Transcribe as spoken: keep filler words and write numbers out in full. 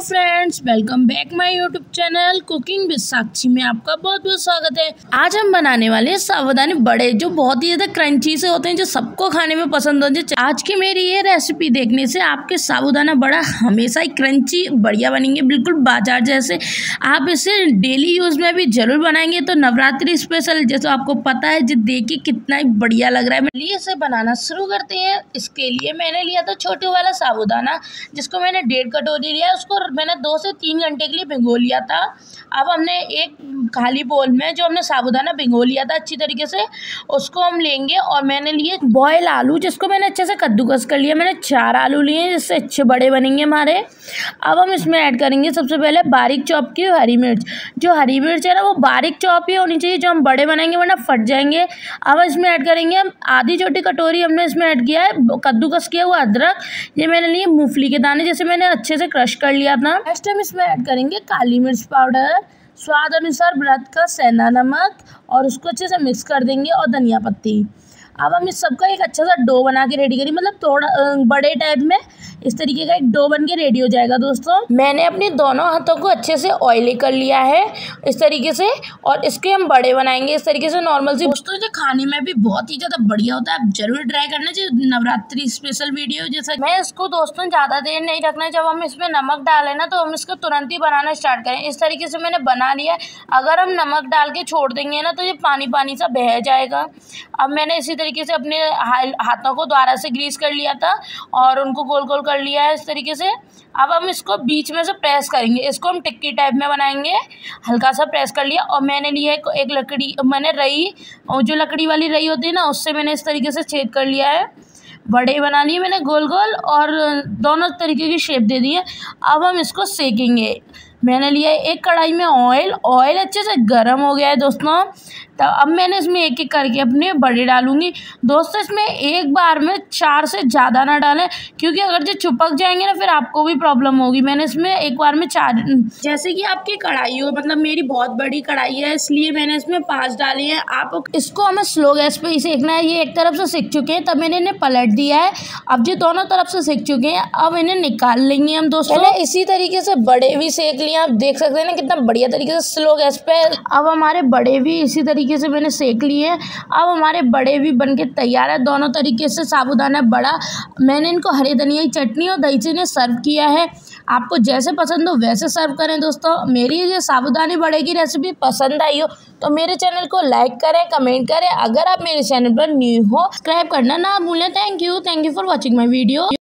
Friends, welcome back my YouTube channel cooking with Sakshi में आपका बहुत बहुत स्वागत है। आज हम बनाने वाले हैं साबूदाने बड़े, जो बहुत ही ज्यादा क्रंची से होते हैं, जो सबको खाने में पसंद होते हैं। आज की मेरी ये रेसिपी देखने से आपके साबूदाना बड़ा हमेशा ही क्रंची बढ़िया बनेंगे, बिल्कुल बाजार जैसे। आप इसे डेली यूज में भी जरूर बनाएंगे तो नवरात्रि स्पेशल, जैसे आपको पता है, जो देखिए कितना ही बढ़िया लग रहा है। चलिए इसे बनाना शुरू करते हैं। इसके लिए मैंने लिया था छोटे वाला साबूदाना, जिसको मैंने डेढ़ कटोरी लिया। उसको मैंने दो से तीन घंटे के लिए भिगो लिया था। अब हमने एक खाली बोल में जो हमने साबूदाना भिगो लिया था अच्छी तरीके से, उसको हम लेंगे। और मैंने लिए बॉयल आलू, जिसको मैंने अच्छे से कद्दूकस कर लिया। मैंने चार आलू लिए, जिससे अच्छे बड़े बनेंगे हमारे। अब हम इसमें ऐड करेंगे सबसे पहले बारीक चॉप की हरी मिर्च। जो हरी मिर्च है ना, वो बारीक चॉप ही होनी चाहिए, जो हम बड़े बनाएंगे, वरना फट जाएंगे। अब इसमें ऐड करेंगे हम आधी छोटी कटोरी हमने इसमें ऐड किया है कद्दूकस किया हुआ अदरक। ये मैंने लिए मूंगफली के दाने, जैसे मैंने अच्छे से क्रश कर लिया था। नेक्स्ट हम इसमें ऐड करेंगे काली मिर्च पाउडर, स्वाद अनुसार व्रत का सेंधा नमक, और उसको अच्छे से मिक्स कर देंगे, और धनिया पत्ती। अब हम इस सबका एक अच्छा सा डो बना के रेडी करेंगे, मतलब थोड़ा बड़े टाइप में इस तरीके का एक डो बन के रेडी हो जाएगा। दोस्तों, मैंने अपने दोनों हाथों को अच्छे से ऑयली कर लिया है इस तरीके से, और इसके हम बड़े बनाएंगे इस तरीके से नॉर्मल सी। दोस्तों, जो खाने में भी बहुत ही ज़्यादा बढ़िया होता है, आप जरूर ट्राई करना चाहिए। नवरात्रि स्पेशल वीडियो जैसा। मैं इसको दोस्तों ज़्यादा देर नहीं रखना, जब हम इसमें नमक डालें ना, तो हम इसको तुरंत ही बनाना स्टार्ट करें। इस तरीके से मैंने बना लिया। अगर हम नमक डाल के छोड़ देंगे ना, तो ये पानी पानी सा बह जाएगा। अब मैंने इसी तरीके से अपने हाथों को दोबारा से ग्रीस कर लिया था, और उनको गोल गोल कर लिया है इस तरीके से। अब हम इसको बीच में से प्रेस करेंगे। इसको हम टिक्की टाइप में बनाएंगे। हल्का सा प्रेस कर लिया, और मैंने लिया एक, एक लकड़ी, मैंने रई, और जो लकड़ी वाली रई होती है ना, उससे मैंने इस तरीके से छेद कर लिया है। बड़े बना लिए मैंने गोल गोल, और दोनों तरीके की शेप दे दी है। अब हम इसको सेकेंगे। मैंने लिया एक कढ़ाई में ऑयल ऑयल अच्छे से गर्म हो गया है दोस्तों। तो अब मैंने इसमें एक एक करके अपने बड़े डालूंगी। दोस्तों, इसमें एक बार में चार से ज़्यादा ना डालें, क्योंकि अगर जो चिपक जाएंगे ना, फिर आपको भी प्रॉब्लम होगी। मैंने इसमें एक बार में चार, जैसे कि आपकी कढ़ाई हो, मतलब मेरी बहुत बड़ी कढ़ाई है, इसलिए मैंने इसमें पाँच डाली हैं। आप इसको हमें स्लो गैस पे ही सेकना है। ये एक तरफ से सेक चुके हैं, तब मैंने इन्हें पलट दिया है। अब ये दोनों तरफ से सेक चुके हैं, अब इन्हें निकाल लेंगे हम। दोस्तों, मैंने इसी तरीके से बड़े भी सेक लिए, आप देख सकते हैं ना कितना बढ़िया तरीके से स्लो गैस पे। अब हमारे बड़े भी इसी तरीके से मैंने सेक लिए। अब हमारे बड़े भी बनके तैयार है, दोनों तरीके से साबूदाना बड़ा। मैंने इनको हरी धनिया की चटनी और दही से इन्हें सर्व किया है। आपको जैसे पसंद हो वैसे सर्व करें। दोस्तों, मेरी ये साबूदाने बड़े की रेसिपी पसंद आई हो तो मेरे चैनल को लाइक करें, कमेंट करें। अगर आप मेरे चैनल पर न्यू हो, सब्सक्राइब करना ना भूलें। Thank you thank you for watching my video.